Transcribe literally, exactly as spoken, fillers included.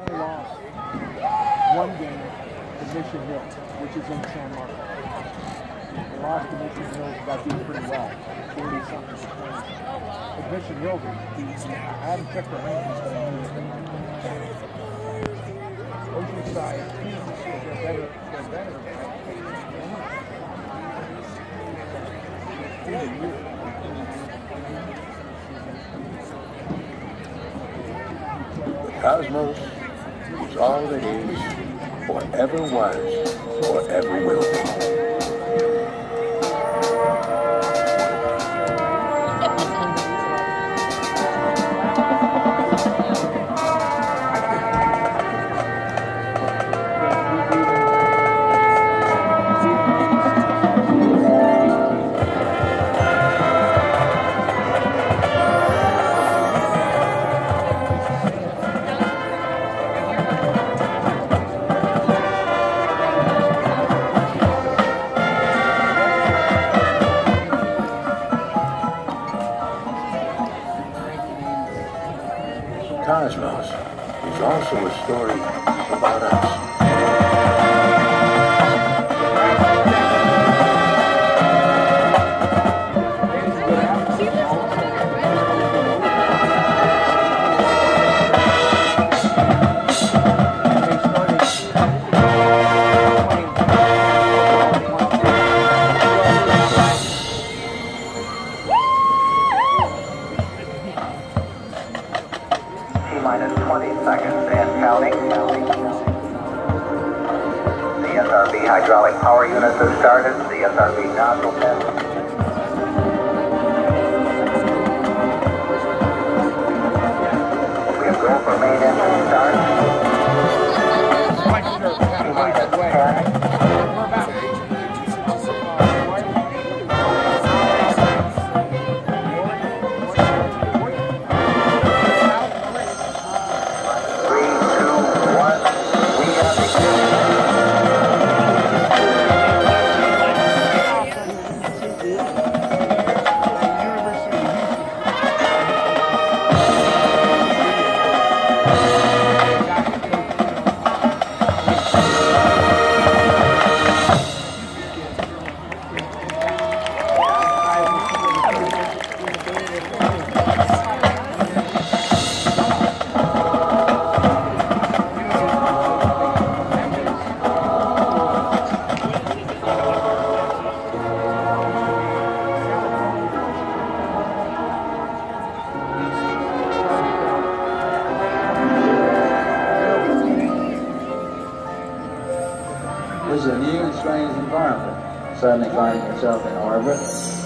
Only lost one game to Mission Hill, which is in San Marcos. They lost to Mission Hill by doing pretty well, forty something to twenty. But Mission Hill, the, the, I haven't checked their rankings, but I knew that they might be. Oceanside, they're better, they're better. The cosmos is all that is, or ever was, or ever will be. Cosmos is also a story about us. Minus twenty seconds and counting. The S R B hydraulic power units have started. The S R B nozzle test. We have go for main engine start. Minus ten. This is a new and strange environment, suddenly finding yourself in orbit.